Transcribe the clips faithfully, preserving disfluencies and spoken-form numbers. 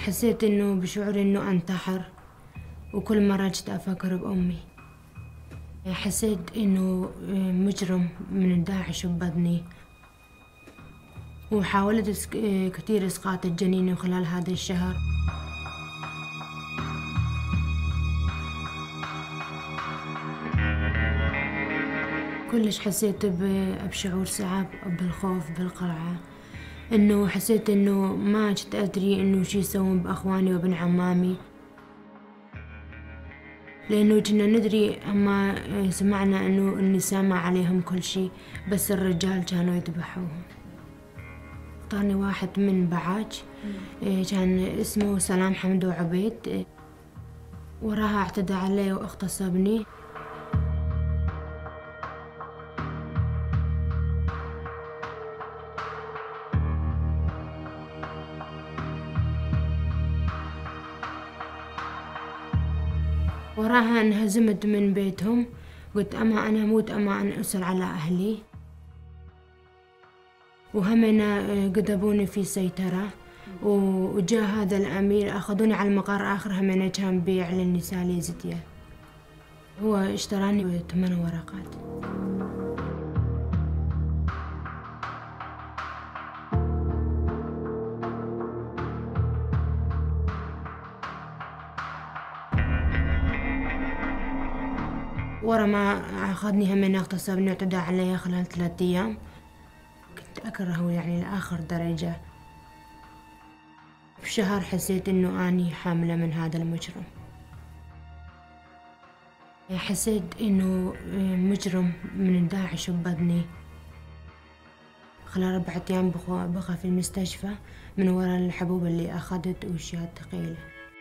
حسيت إنه بشعور إنه أنتحر، وكل مرة جيت أفكر بأمي. حسيت إنه مجرم من داعش ببطني، وحاولت كثير إسقاط الجنين خلال هذا الشهر. كلش حسيت بشعور صعب، بالخوف، بالقلعة. إنه حسيت إنه ما كنت أدري إنه شو يسوون بأخواني وابن عمامي، لأنه كنا ندري أما سمعنا إنه النساء ما عليهم كل شيء، بس الرجال كانوا يذبحوهم. اختارني واحد من بعاج كان اسمه سلام حمدو عبيد، وراها اعتدى علي واغتصبني. وراها انهزمت من بيتهم، قلت أما أنا أموت أما أنا أسأل على أهلي. وهمنا قدبوني في سيطرة، وجاء هذا الأمير أخذوني على المقر آخر. همنا كان بيع للنساء اليزيدية، هو اشتراني بثمان ورقات. ورا ما أخذني همنا اغتصبني واعتدى علي خلال ثلاثة أيام. كنت أكرهه يعني لآخر درجة. في شهر حسيت إنه أني حاملة من هذا المجرم. حسيت إنه مجرم من داعش ببطني. خلال أربعة أيام بقى في المستشفى من وراء الحبوب اللي أخذت وأشياء ثقيلة.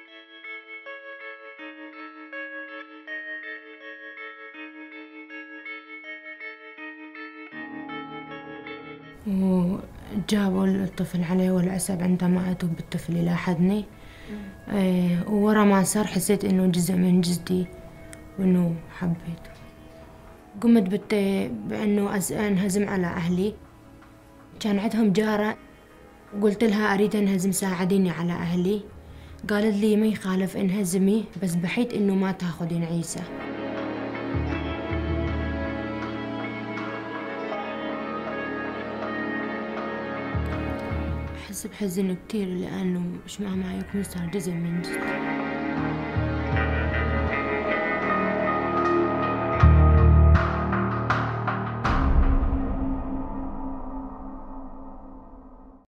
وجابوا الطفل عليه والعسب عندما أتوا بالطفل إلى حضني. أه وورا ما صار حسيت إنه جزء من جسدي وإنه حبيته. قمت بت بأنه أنهزم على أهلي. كان عندهم جارة، قلت لها أريد أنهزم ساعديني على أهلي. قالت لي ما يخالف انهزمي، بس بحيث إنه ما تاخذين عيسى. أحس بحزن كتير لأنه مش مع معي يكون صار جزء من جسدي.